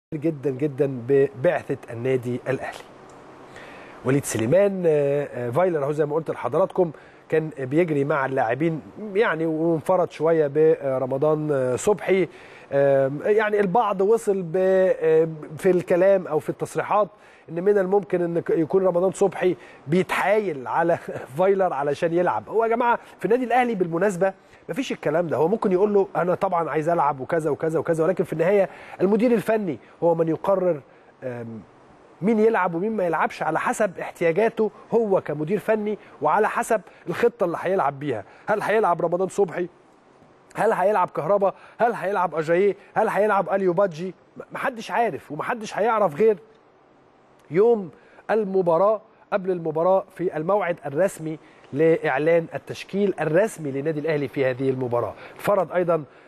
جدا جدا ببعثة النادي الأهلي. وليد سليمان فايلر اهو زي ما قلت لحضراتكم كان بيجري مع اللاعبين يعني وانفرد شويه برمضان صبحي. يعني البعض وصل في الكلام او في التصريحات ان من الممكن ان يكون رمضان صبحي بيتحايل على فايلر علشان يلعب. هو يا جماعه في النادي الاهلي بالمناسبه مفيش الكلام ده. هو ممكن يقول له انا طبعا عايز العب وكذا وكذا وكذا، ولكن في النهايه المدير الفني هو من يقرر مين يلعب ومين ما يلعبش على حسب احتياجاته هو كمدير فني وعلى حسب الخطه اللي هيلعب بيها. هل هيلعب رمضان صبحي؟ هل هيلعب كهربا؟ هل هيلعب اجاييه؟ هل هيلعب اليو بادجي؟ محدش عارف ومحدش هيعرف غير يوم المباراه قبل المباراه في الموعد الرسمي لاعلان التشكيل الرسمي للنادي الاهلي في هذه المباراه. فرض ايضا